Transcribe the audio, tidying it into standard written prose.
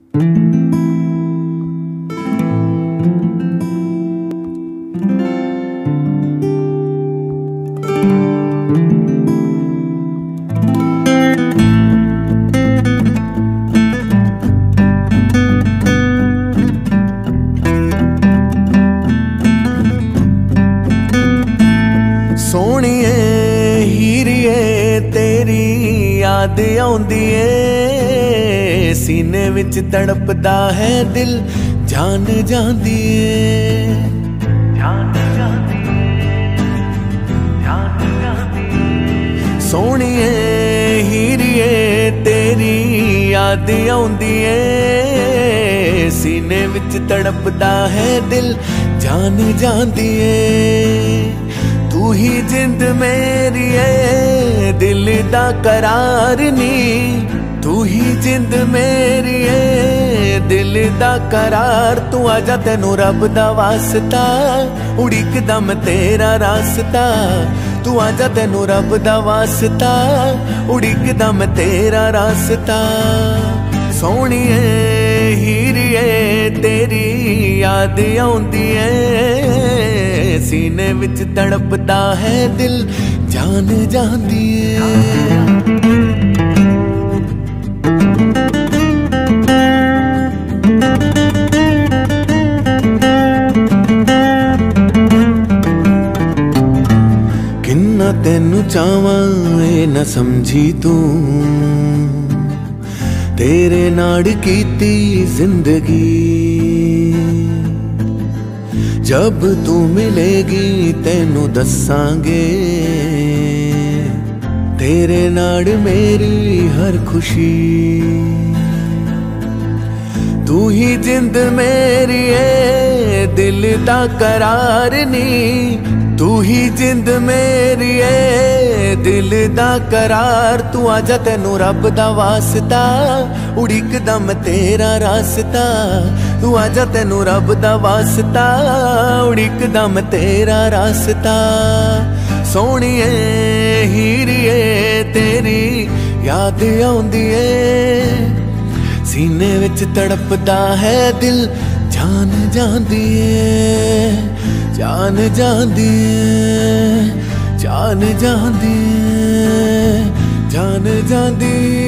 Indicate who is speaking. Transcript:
Speaker 1: सोहणिए हीरिए तेरी याद आउंदी ए, सीने विच तड़पदा है दिल जान जांदी ए, जान जांदी ए, जान जांदी ए। सोहणिए हीरिए तेरी याद आउंदी ए, सीने विच तड़पदा है दिल जान जांदी ए। तू ही जिंद मेरी है दिल दा करार नी, तू ही जिंद मेरी है दिल दा करार। तू आजा तेनू रब दा वास्ता उड़िकदम तेरा रास्ता, तू आजा तेनू रब दा वास्ता उड़िकदम तेरा रास्ता। सोहणिए हीरिए तेरी याद आउंदी है, सीने विच तड़पदा है दिल जान जांदी है। किन्ना तेनू चावां ए न समझी तू, तेरे नाड़ कीती जिंदगी। जब तू मिलेगी तेनू दसांगे, तेरे नाड़ मेरी हर खुशी। तू ही जिंद मेरी है दिल दा करार नी, तू ही जिंद मेरी है दिल दा करार। तू आजा तेनू रब दा वास्ता उड़िकदम तेरा रास्ता, तू आजा तेनू रब दा वास्ता उड़िकदम तेरा रास्ता। सोहणिए हीरिए तेरी याद आउंदी ए, सीने विच तड़पदा है दिल जान जांदी ए, जान जांदी ए, जान जांदी ए, जान जांदी।